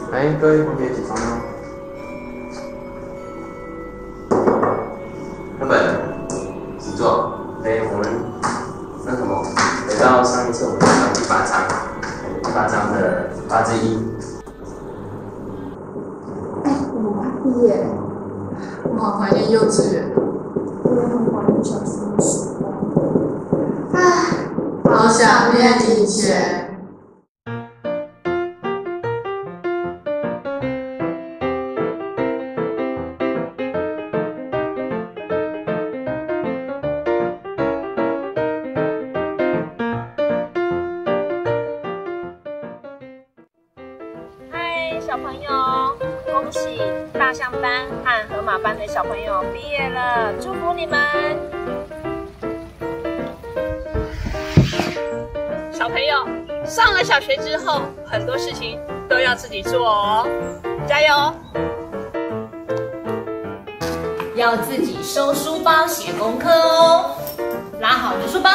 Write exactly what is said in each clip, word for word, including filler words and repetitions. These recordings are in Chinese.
来，各位同学起床哦。课本，习作。对，我们那什么，回到上一次我们讲第八章，第八章的八之一。 哎，我们快毕业了，我好怀念幼稚园哦。我也很怀念小时候的时光。唉，好想念以前。 小朋友，恭喜大象班和河马班的小朋友毕业了，祝福你们！小朋友，上了小学之后，很多事情都要自己做哦，加油！ 要自己收书包、写功课哦，拉好你的书包。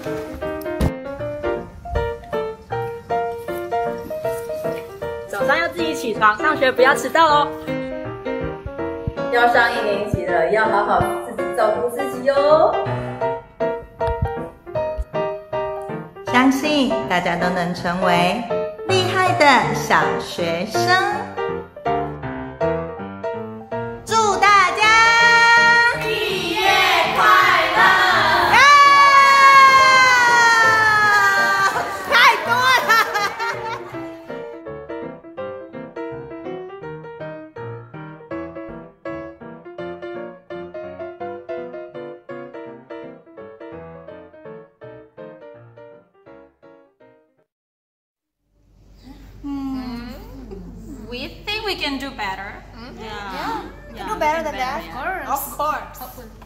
早上要自己起床，上学不要迟到哦。 要上一年级了，要好好自己照顾自己哟。 相信大家都能成为厉害的小学生。祝大家毕业快乐！ 啊！太多了。 We think we can do better. Mm-hmm. Yeah. Yeah. We can do better than that. Of course. Of course.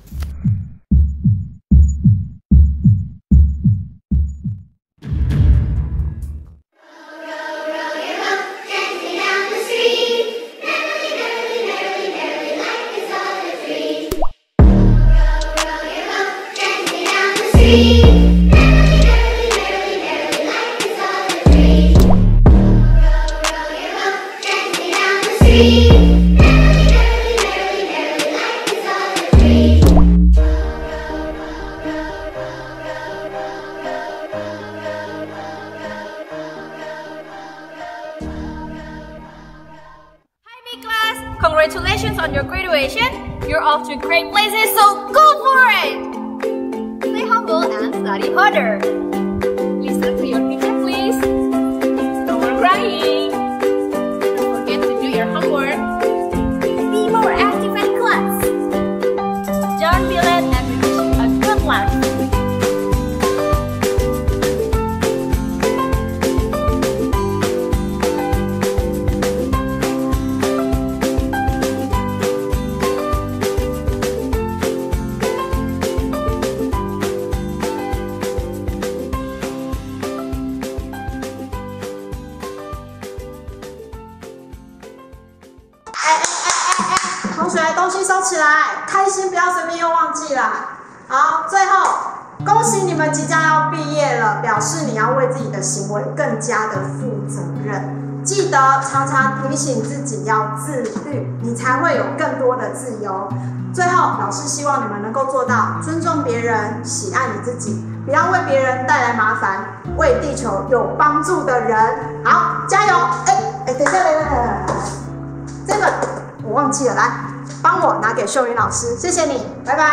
Congratulations on your graduation! You're off to great places, so go for it! Stay humble and study harder. Listen to your teacher, please. No more crying. Don't forget to do your homework. Be more active in class. Don't be late and wish a good life. 哎哎哎哎哎，同学，东西收起来，开心不要随便又忘记啦。好，最后恭喜你们即将要毕业了，表示你要为自己的行为更加的负责任。记得常常提醒自己要自律，你才会有更多的自由。最后，老师希望你们能够做到尊重别人，喜爱你自己，不要为别人带来麻烦，为地球有帮助的人。好，加油！哎哎，等一下，来来来来。这个我忘记了，来帮我拿给秀云老师，谢谢你，拜拜。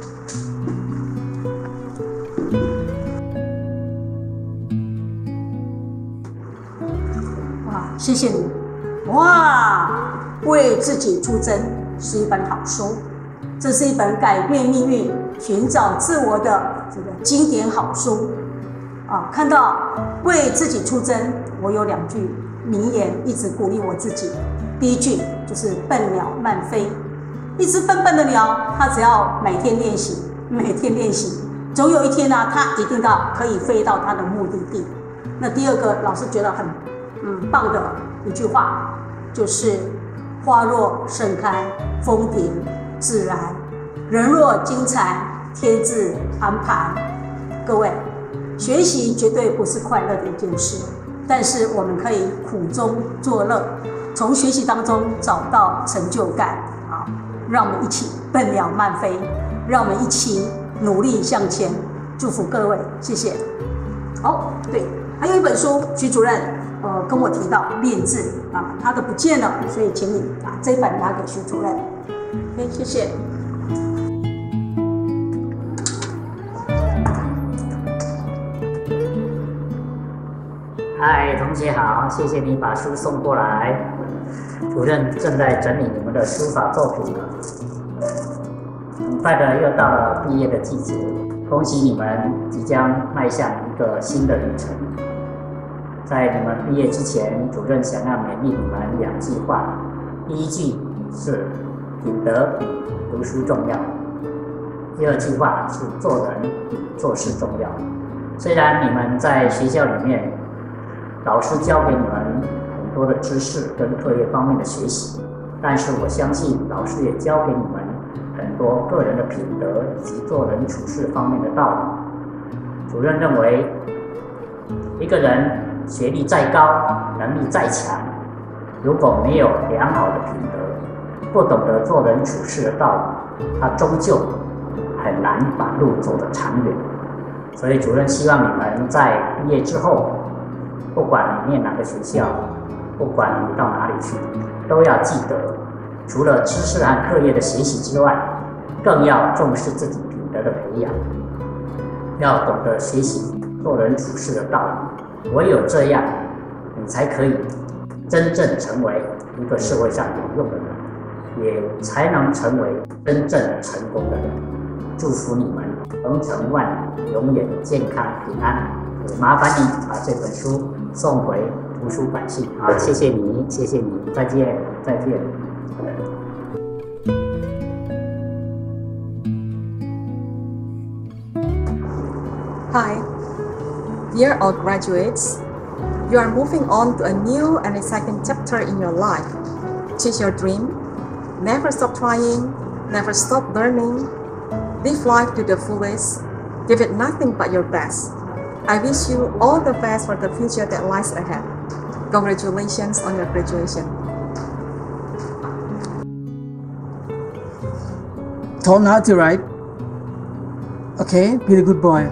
哇，谢谢你！哇，为自己出征是一本好书，这是一本改变命运、寻找自我的这个经典好书啊！看到为自己出征，我有两句名言一直鼓励我自己。第一句就是“笨鸟慢飞”，一只笨笨的鸟，它只要每天练习，每天练习，总有一天呢、啊，它一定到可以飞到它的目的地。那第二个，老师觉得很嗯棒的一句话，就是“花若盛开，风停自然；人若精彩，天自安排”。各位，学习绝对不是快乐的一件事， 但是我们可以苦中作乐，从学习当中找到成就感啊！让我们一起奔鸟慢飞，让我们一起努力向前。祝福各位，谢谢。哦，对，还有一本书，徐主任呃跟我提到练字啊，他的不见了，所以请你把这本拿给徐主任。OK， 谢谢。 嗨，同学好，谢谢你把书送过来。主任正在整理你们的书法作品了。很快的又到了毕业的季节，恭喜你们即将迈向一个新的旅程。在你们毕业之前，主任想要勉励你们两句话。第一句是品德比读书重要，第二句话是做人比做事重要。虽然你们在学校里面老师教给你们很多的知识跟课业方面的学习，但是我相信老师也教给你们很多个人的品德以及做人处事方面的道理。主任认为，一个人学历再高，能力再强，如果没有良好的品德，不懂得做人处事的道理，他终究很难把路走得长远。所以主任希望你们在毕业之后，不管你念哪个学校，不管你到哪里去，都要记得，除了知识和课业的学习之外，更要重视自己品德的培养，要懂得学习做人处事的道理。唯有这样，你才可以真正成为一个社会上有用的人，也才能成为真正成功的人。祝福你们鹏程万里，永远健康平安。也麻烦你把这本书送回图书馆去。好，谢谢你，谢谢你，再见，再见。 Hi, dear all graduates. You are moving on to a new and exciting chapter in your life. Chase your dream. Never stop trying. Never stop learning. Live life to the fullest. Give it nothing but your best. I wish you all the best for the future that lies ahead. Congratulations on your graduation. Told him how to write. Okay, be a good boy.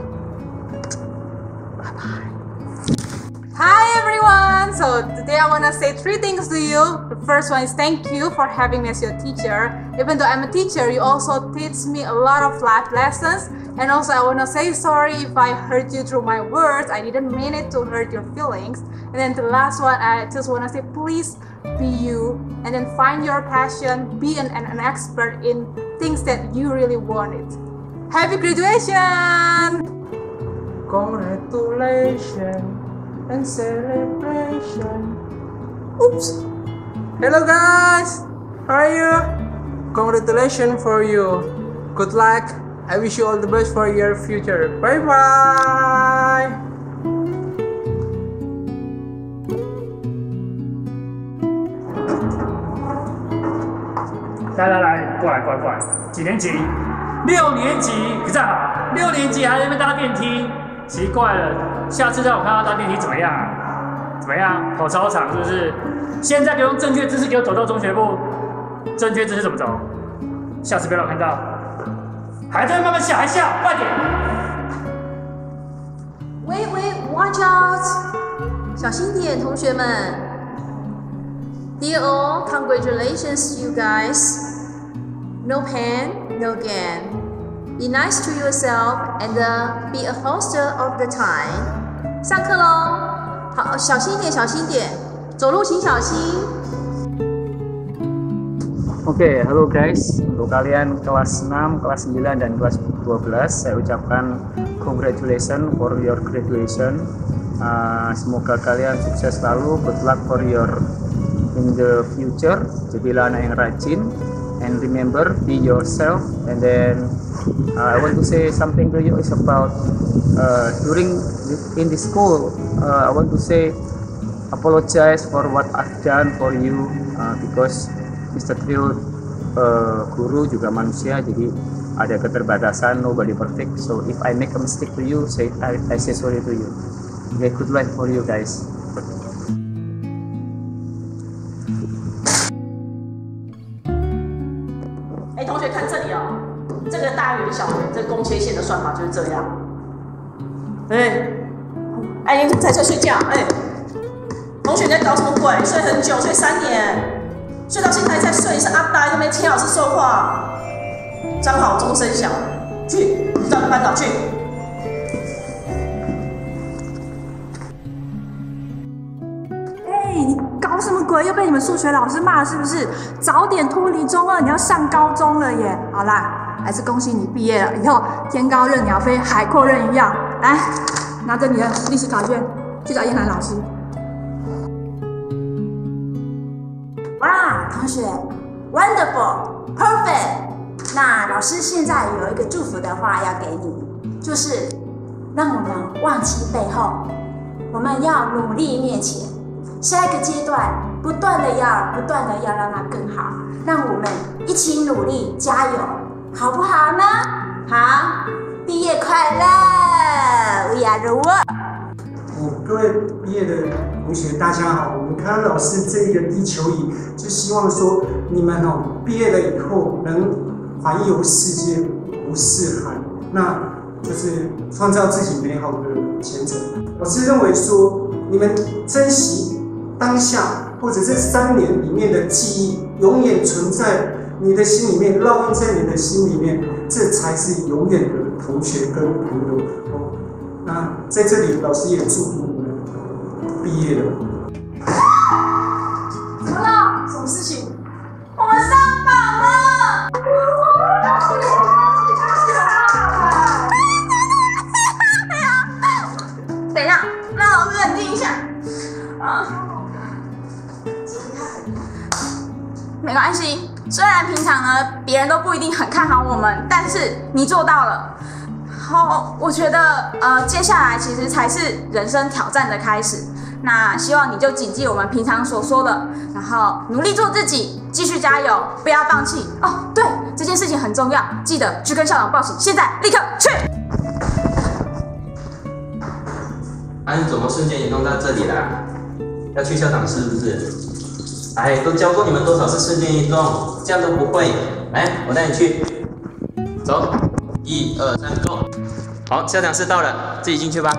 Hi everyone! So today I want to say three things to you. The first one is thank you for having me as your teacher. Even though I'm a teacher, you also teach me a lot of life lessons. And also I want to say sorry if I hurt you through my words. I didn't mean it to hurt your feelings. And then the last one, I just want to say please be you. And then find your passion. Be an, an, an expert in things that you really wanted. Happy graduation! Congratulations and celebration. Oops. Hello guys, how are you? Congratulations for you. Good luck. I wish you all the best for your future. Bye bye. 来来来，过来过来过来，几年级？六年级，可站好。六年级还在那边搭电梯，奇怪了。下次让我看到搭电梯怎么样？怎么样？跑操场是不是？现在给我用正确姿势给我走到中学部。正确姿势怎么走？下次不要让我看到。还在慢慢笑，还笑，快点 ！Wait, wait, watch out！ 小心点，同学们。Dear all, congratulations, you guys. No pain, no gain. Be nice to yourself and uh, be a hoster of the time. 上课喽！好，小心一点，小心一点，走路请小心。 Oke, okay, halo guys. Untuk kalian kelas enam, kelas sembilan, dan kelas dua belas, saya ucapkan congratulations for your graduation. Uh, semoga kalian sukses selalu. Good luck for your in the future. Jadilah anak yang rajin. And remember, be yourself. And then uh, I want to say something to you is about uh, during in the school. Uh, I want to say apologize for what I've done for you uh, because Mister Trio uh, guru juga manusia, jadi ada keterbatasan, nobody perfect. So if I make a mistake to you, say I, I say sorry to you. Okay, good luck for you guys. 算法就是这样。哎，哎，你才在睡觉？哎，同学你在搞什么鬼？睡很久，睡三年，睡到现在才睡，你是阿呆都没听老师说话。张好钟声响，去照班导去。 哎，你搞什么鬼？又被你们数学老师骂了是不是？早点脱离中二，你要上高中了耶！好啦，还是恭喜你毕业了，以后天高任鸟飞，海阔任鱼跃。来，拿着你的历史考卷去找燕兰老师。 哇，同学 ，wonderful， perfect。那老师现在有一个祝福的话要给你，就是让我们忘记背后，我们要努力面前。下一个阶段，不断的要不断的要让它更好，让我们一起努力加油，好不好呢？好，毕业快乐 ，We are the world。 哦，各位毕业的同学，大家好。我们康老师这个地球仪，就希望说你们哦，毕业了以后能环游世界无四海，那就是创造自己美好的前程。老师认为说，你们珍惜当下或者这三年里面的记忆，永远存在你的心里面，烙印在你的心里面，这才是永远的同学跟朋友。哦，那在这里，老师也祝福你们毕业了。 怎么了？什么事情？我们上榜了！恭喜恭喜恭喜啊！等一下，让老师冷静一下。啊，没关系。虽然平常呢，别人都不一定很看好我们，但是你做到了。好，我觉得呃，接下来其实才是人生挑战的开始。那希望你就谨记我们平常所说的，然后努力做自己，继续加油，不要放弃哦。对，这件事情很重要，记得去跟校长报喜，现在立刻去。 啊，你怎么瞬间移动到这里啦？要去校长室是不是？哎，都教过你们多少次瞬间移动，这样都不会？来，我带你去。走，一二三，Go！ 好，校长室到了，自己进去吧。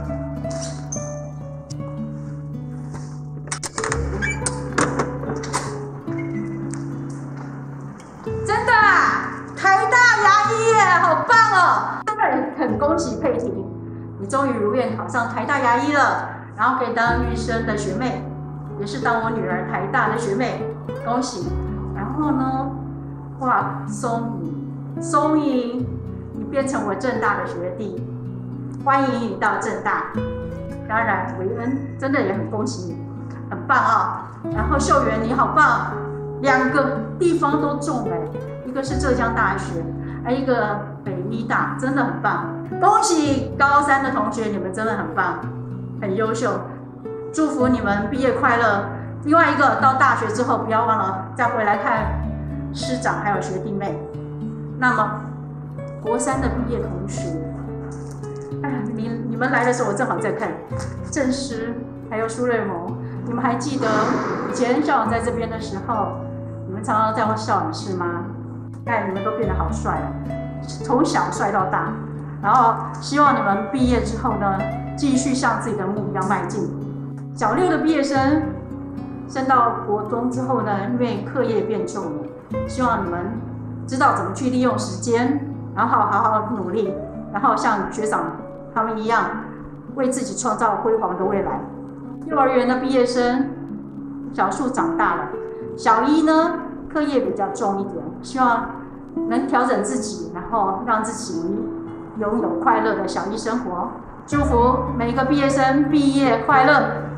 真的啊，台大牙医耶，好棒哦！很恭喜佩婷，你终于如愿考上台大牙医了，然后可以当预生的学妹，也是当我女儿台大的学妹，恭喜！然后呢，哇，松颖，松颖，你变成我政大的学弟，欢迎你到政大。当然，维恩真的也很恭喜你，很棒啊、哦！然后秀媛你好棒，两个地方都中哎，一个是浙江大学，还一个北医大，真的很棒。恭喜高三的同学，你们真的很棒，很优秀，祝福你们毕业快乐。另外一个到大学之后，不要忘了再回来看师长还有学弟妹。那么国三的毕业同学，哎呀，你你们来的时候我正好在看郑诗还有苏瑞萌，你们还记得以前校长在这边的时候，你们常常在我校长室吗？看你们都变得好帅了，从小帅到大。然后希望你们毕业之后呢，继续向自己的目标迈进。小六的毕业生升到国中之后呢，因为课业变重了，希望你们知道怎么去利用时间，然后好好努力，然后像学长他们一样，为自己创造辉煌的未来。幼儿园的毕业生，小树长大了，小一呢课业比较重一点，希望能调整自己，然后让自己拥有快乐的小一生活。祝福每一个毕业生毕业快乐！